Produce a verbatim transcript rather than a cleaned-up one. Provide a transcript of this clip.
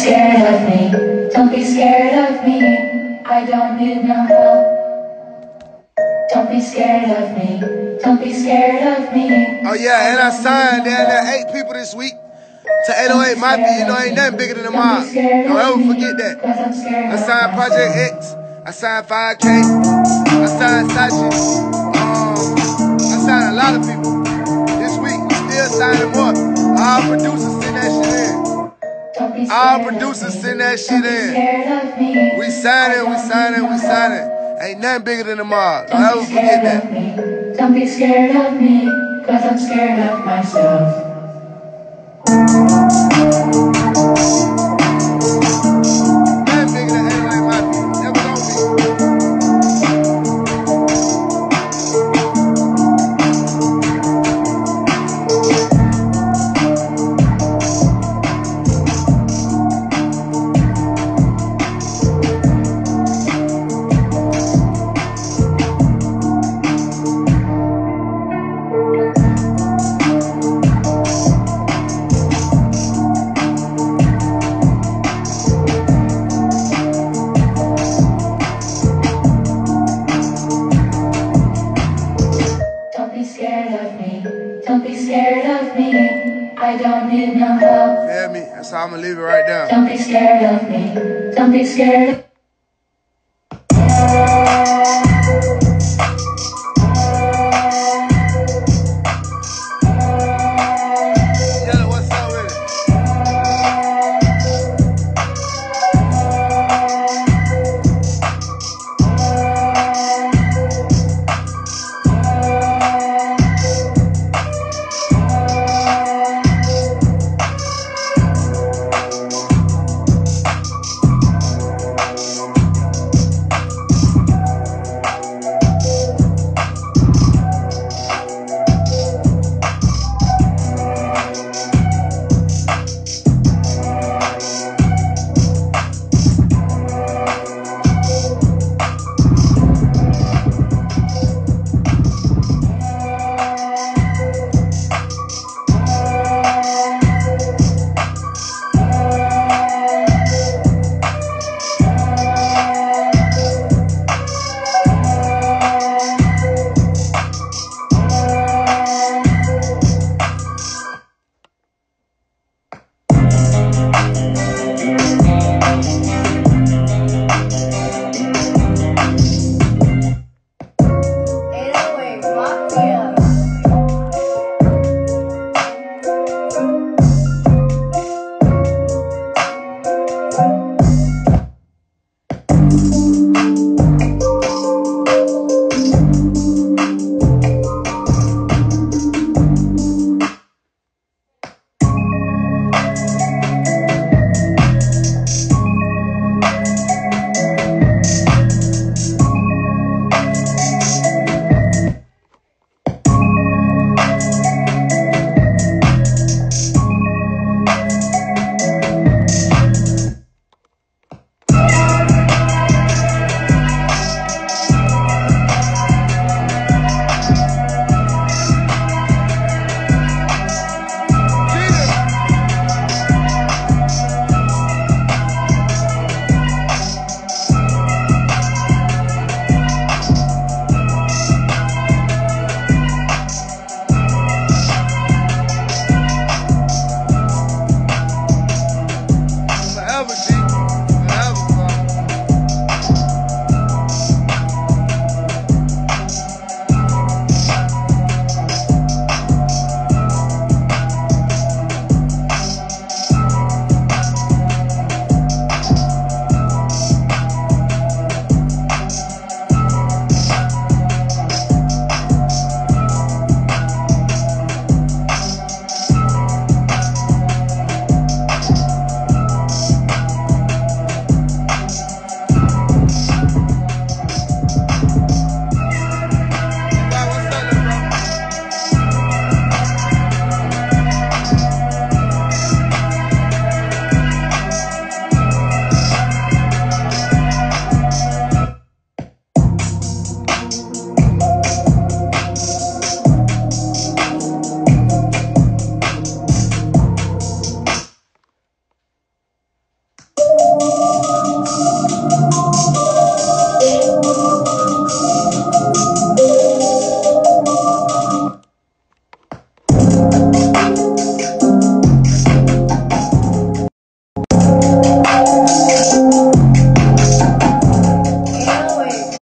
scared of me. Don't be scared of me. I don't need no help. Don't be scared of me. Don't be scared of me. Oh yeah, and I signed down there eight people this week to eight oh eight Mafia. You know, ain't nothing bigger than the mob. Don't ever forget that. I signed Project X. I signed five K. I signed Sachi. Um, I signed a lot of people this week. Still signing more. All producers send that shit in. All producers send that shit in. We signing, we signing, we signing. Ain't nothing bigger than the mob. Don't ever forget that. Don't be scared of me, cause I'm scared of myself. Nothing bigger than eight oh eight Mafia. Never gonna be. I don't need no help. Feel me? That's how I'm gonna leave it right there. Don't be scared of me. Don't be scared.